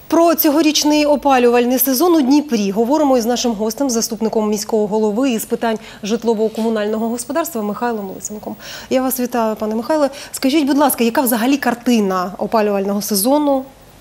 Про цьогорічний опалювальний сезон у Дніпрі говоримо із нашим гостем, заступником міського голови із питань житлово-комунального господарства Михайлом Лисенком. Я вас вітаю, пане Михайле. Скажіть, будь ласка, яка взагалі картина опалювального сезону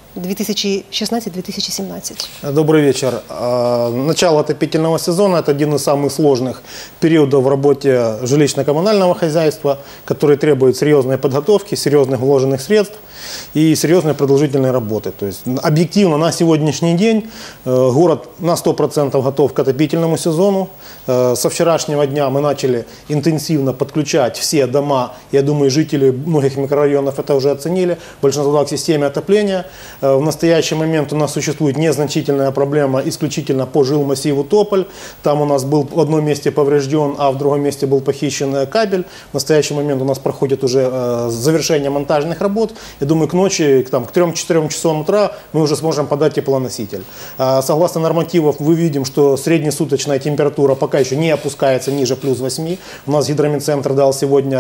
2016-2017? Добрый вечер. Начало отопительного сезона – это один из самых сложных периодов в работе жилищно-коммунального хозяйства, который требует серьезной подготовки, серьезных вложенных средств и серьезной продолжительной работы. То есть объективно на сегодняшний день город на 100% готов к отопительному сезону. Со вчерашнего дня мы начали интенсивно подключать все дома. Я думаю, жители многих микрорайонов это уже оценили. Большинство к системе отопления. В настоящий момент у нас существует незначительная проблема исключительно по жилмассиву Тополь. Там у нас был в одном месте поврежден, а в другом месте был похищен кабель. В настоящий момент у нас проходит уже завершение монтажных работ. Я думаю, к ночи, к 3-4 часам утра мы уже сможем подать теплоноситель. Согласно нормативов, мы видим, что среднесуточная температура пока еще не опускается ниже плюс 8. У нас гидромедцентр дал сегодня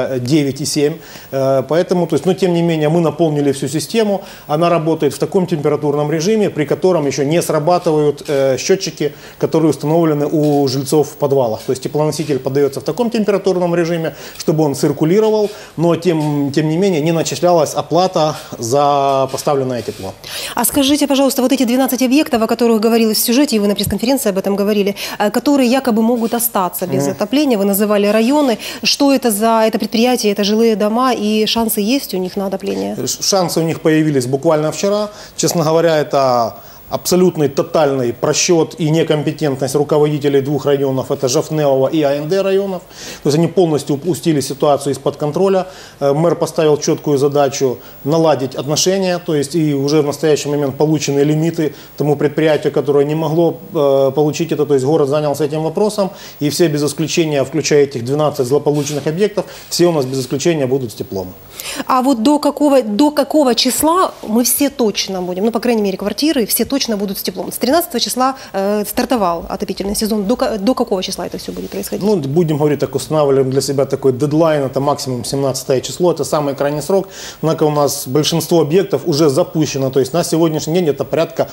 9,7. Поэтому, но тем не менее, мы наполнили всю систему. Она работает в таком температурном режиме, при котором еще не срабатывают счетчики, которые установлены у жильцов в подвалах. То есть теплоноситель подается в таком температурном режиме, чтобы он циркулировал, но тем не менее не начислялась оплата за поставленное тепло. А скажите, пожалуйста, вот эти 12 объектов, о которых говорилось в сюжете, и вы на пресс-конференции об этом говорили, которые якобы могут остаться без отопления, вы называли районы. Что это за предприятие, это жилые дома, и шансы есть у них на отопление? Шансы у них появились буквально вчера. Честно говоря, это абсолютный тотальный просчет и некомпетентность руководителей двух районов, это Жовтневого и АНД районов. То есть они полностью упустили ситуацию из-под контроля. Мэр поставил четкую задачу наладить отношения, то есть и уже в настоящий момент получены лимиты тому предприятию, которое не могло получить это, то есть город занялся этим вопросом, и все без исключения, включая этих 12 злополученных объектов, все у нас без исключения будут с теплом. А вот до какого числа мы все точно будем, по крайней мере квартиры, все точно будут с теплом? С 13 числа стартовал отопительный сезон. До какого числа это все будет происходить? Будем говорить, так устанавливаем для себя такой дедлайн, это максимум 17 число, это самый крайний срок. Однако у нас большинство объектов уже запущено, то есть на сегодняшний день это порядка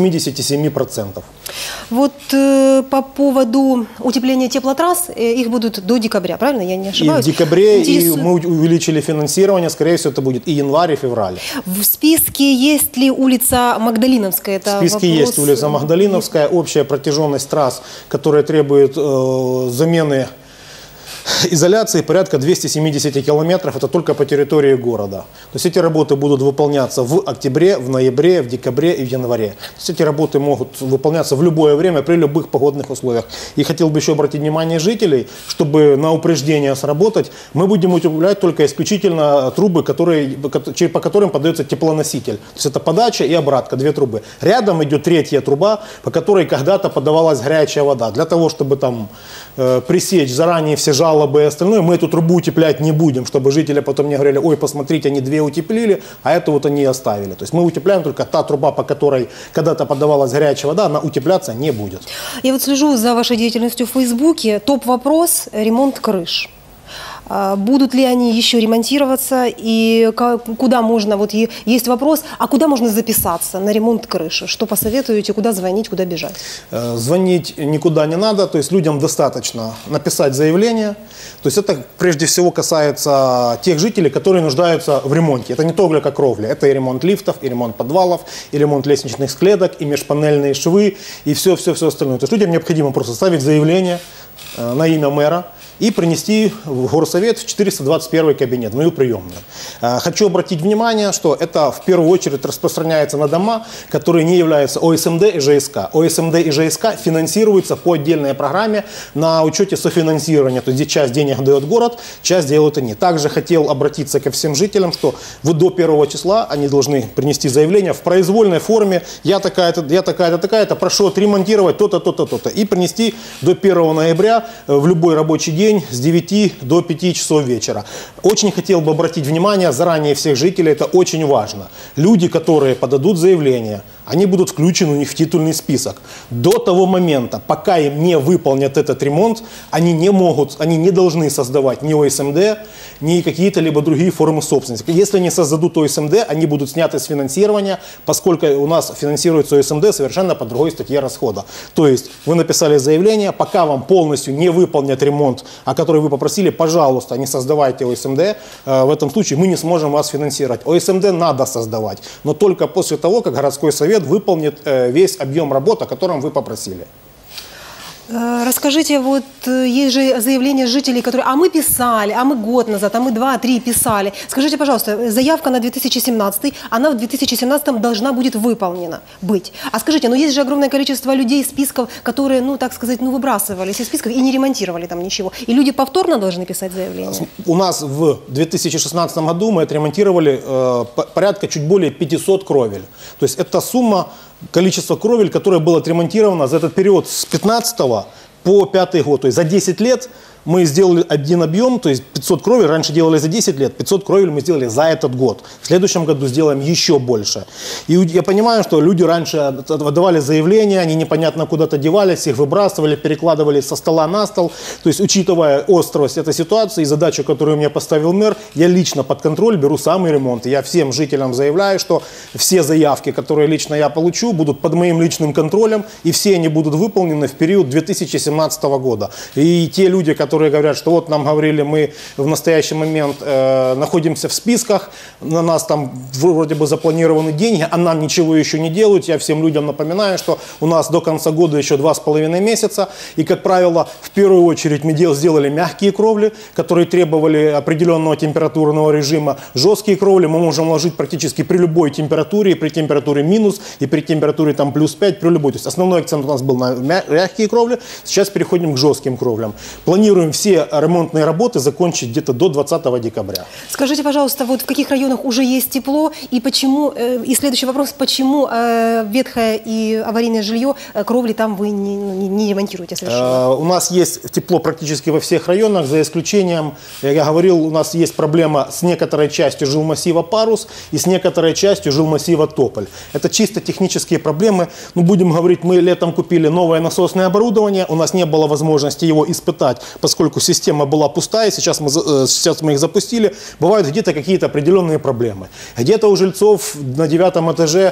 87%. Вот по поводу утепления теплотрасс, их будут до декабря, правильно? Я не ошибаюсь? И в декабре, и мы увеличили финансирование, скорее всего это будет и январь, и февраль. В списке есть ли улица Магдалиновская? В списке есть улица Магдалиновская, общая протяженность трасс, которая требует замены изоляции, порядка 270 километров, это только по территории города. То есть эти работы будут выполняться в октябре, в ноябре, в декабре и в январе. То есть эти работы могут выполняться в любое время, при любых погодных условиях. И хотел бы еще обратить внимание жителей, чтобы на упреждение сработать, мы будем утеплять только исключительно трубы, по которым подается теплоноситель. То есть это подача и обратка, 2 трубы. Рядом идет 3-я труба, по которой когда-то подавалась горячая вода. Для того, чтобы там пресечь заранее все жалобы и остальное, мы эту трубу утеплять не будем, чтобы жители потом не говорили: ой, посмотрите, они 2 утеплили, а эту вот они оставили. То есть мы утепляем только та труба, по которой когда-то подавалась горячая вода, она утепляться не будет. Я вот слежу за вашей деятельностью в Фейсбуке. Топ-вопрос – ремонт крыш. Будут ли они еще ремонтироваться и куда можно, есть вопрос, а куда можно записаться на ремонт крыши? Что посоветуете, куда звонить, куда бежать? Звонить никуда не надо, то есть людям достаточно написать заявление. То есть это прежде всего касается тех жителей, которые нуждаются в ремонте. Это не только кровля, это и ремонт лифтов, и ремонт подвалов, и ремонт лестничных клеток, и межпанельные швы, и все остальное. То есть людям необходимо просто составить заявление на имя мэра и принести в горсовет в 421 кабинет, в мою приемную. Хочу обратить внимание, что это в первую очередь распространяется на дома, которые не являются ОСМД и ЖСК. ОСМД и ЖСК финансируются по отдельной программе на учете софинансирования, то есть где часть денег дает город, часть делают они. Также хотел обратиться ко всем жителям, что до 1 числа они должны принести заявление в произвольной форме: я такая-то, прошу отремонтировать то-то, то-то, то-то, и принести до 1 ноября в любой рабочий день с 9 до 5 часов вечера. Очень хотел бы обратить внимание заранее всех жителей, это очень важно. Люди, которые подадут заявление, они будут включены у них в титульный список. До того момента, пока им не выполнят этот ремонт, они не должны создавать ни ОСМД, ни какие-то либо другие формы собственности. Если они создадут ОСМД, они будут сняты с финансирования, поскольку у нас финансируется ОСМД совершенно по другой статье расхода. То есть вы написали заявление, пока вам полностью не выполнят ремонт, о который вы попросили, пожалуйста, не создавайте ОСМД. В этом случае мы не сможем вас финансировать. ОСМД надо создавать, но только после того, как городской совет выполнит весь объем работ, о котором вы попросили. Расскажите, вот есть же заявления жителей, которые, а мы писали, а мы год назад, а мы 2-3 писали. Скажите, пожалуйста, заявка на 2017, она в 2017 должна будет выполнена быть. А скажите, есть же огромное количество людей, списков, которые, так сказать, выбрасывались из списков и не ремонтировали там ничего. И люди повторно должны писать заявление? У нас в 2016 году мы отремонтировали порядка чуть более 500 кровель. То есть это сумма, количество кровель, которое было отремонтировано за этот период с 15 по 5 год. То есть за 10 лет мы сделали один объем, то есть 500 кровель, раньше делали за 10 лет, 500 кровель мы сделали за этот год. В следующем году сделаем еще больше. И я понимаю, что люди раньше отдавали заявления, они непонятно куда-то девались, их выбрасывали, перекладывали со стола на стол. То есть, учитывая острость этой ситуации и задачу, которую мне поставил мэр, я лично под контроль беру самый ремонт. И я всем жителям заявляю, что все заявки, которые лично я получу, будут под моим личным контролем, и все они будут выполнены в период 2017 года. И те люди, которые говорят, что вот нам говорили, мы в настоящий момент находимся в списках, на нас там вроде бы запланированы деньги, а нам ничего еще не делают. Я всем людям напоминаю, что у нас до конца года еще 2,5 месяца. И, как правило, в первую очередь мы сделали мягкие кровли, которые требовали определенного температурного режима. Жесткие кровли мы можем ложить практически при любой температуре, и при температуре минус, и при температуре там +5, при любой. То есть основной акцент у нас был на мягкие кровли. Сейчас переходим к жестким кровлям. Планируем все ремонтные работы закончить где-то до 20 декабря. Скажите, пожалуйста, вот в каких районах уже есть тепло, и почему, и следующий вопрос, почему ветхое и аварийное жилье, кровли там вы не ремонтируете совершенно? У нас есть тепло практически во всех районах, за исключением, я говорил, у нас есть проблема с некоторой частью жилмассива Парус и с некоторой частью жилмассива Тополь. Это чисто технические проблемы. Будем говорить, мы летом купили новое насосное оборудование, у нас не было возможности его испытать, поскольку система была пустая, сейчас мы их запустили, бывают где-то какие-то определенные проблемы. Где-то у жильцов на 9 этаже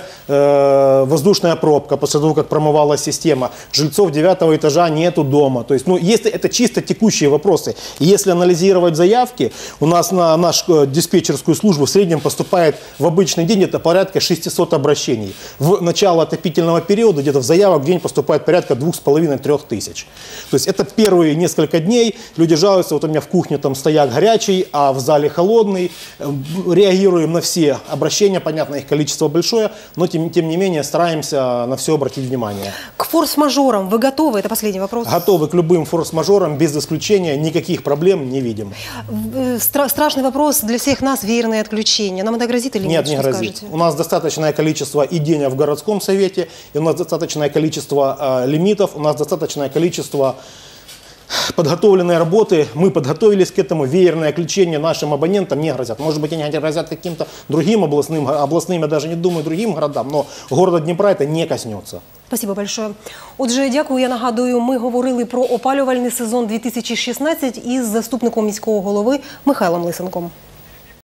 воздушная пробка после того, как промывалась система. Жильцов 9 этажа нету дома. То есть, это чисто текущие вопросы. И если анализировать заявки, у нас на нашу диспетчерскую службу в среднем поступает в обычный день это порядка 600 обращений. В начало отопительного периода где-то в заявок в день поступает порядка 2500-3 тысяч. То есть это первые несколько дней. Люди жалуются, вот у меня в кухне там стояк горячий, а в зале холодный. Реагируем на все обращения, понятно, их количество большое, но тем не менее стараемся на все обратить внимание. К форс-мажорам вы готовы? Это последний вопрос. Готовы к любым форс-мажорам, без исключения, никаких проблем не видим. Страшный вопрос для всех нас — веерные отключения. Нам это грозит или нет? Нет, не грозит. У нас достаточное количество и денег в городском совете, и у нас достаточное количество лимитов, у нас достаточное количество подготовленной работы. Мы подготовились к этому. Веерное отключение нашим абонентам не грозят. Может быть, они грозят каким-то другим обласним, я даже не думаю, другим городам, но города Дніпра это не коснется. Спасибо большое. Отже, дякую. Я нагадую, ми говорили про опалювальний сезон 2016 із заступником міського голови Михайлом Лисенком.